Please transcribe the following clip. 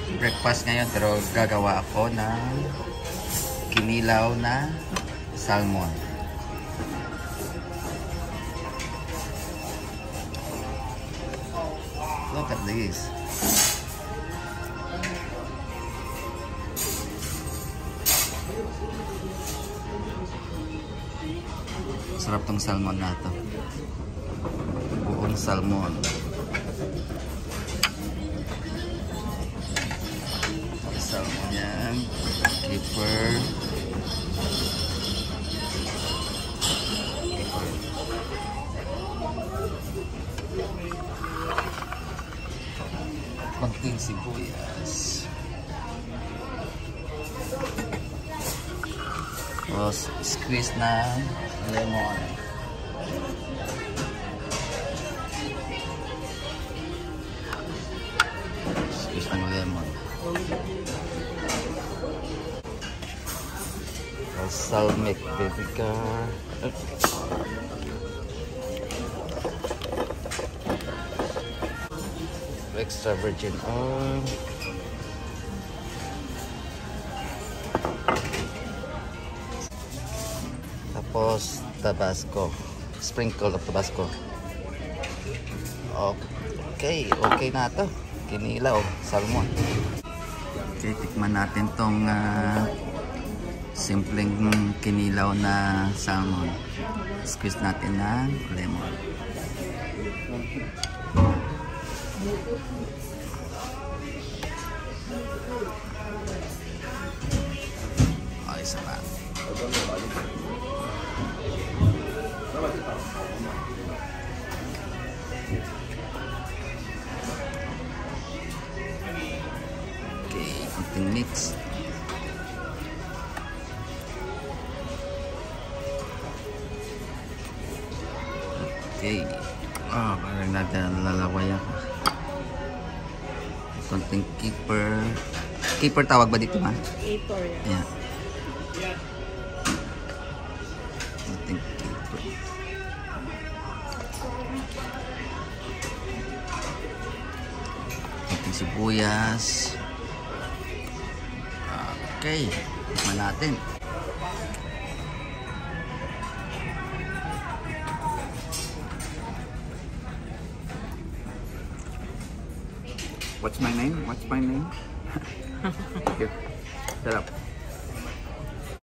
breakfast ngayon pero gagawa ako ng kinilaw na salmon. Look at this. Sarap tong salmon na to. Buong salmon. Salmon yan. Keeper. Konting sibuyas. Tapos squeeze na lemon. Squeeze ng lemon. Balsamic vinegar. Extra virgin oil. Tapos Tabasco. Sprinkle of Tabasco. Okay na to. Kinilaw, salmon. Okay, tikman natin tong simpleng kinilaw na salmon. Squeeze natin ng lemon. Ay, sarap. Okay, konting mix. Okay. Parang naglalaway ako. Konting keeper. Keeper tawag ba dito, ma? Keeper, yeah. Konting keeper. Konting sibuyas. Okay. Tikman natin. What's my name? What's my name? Here. Shut up.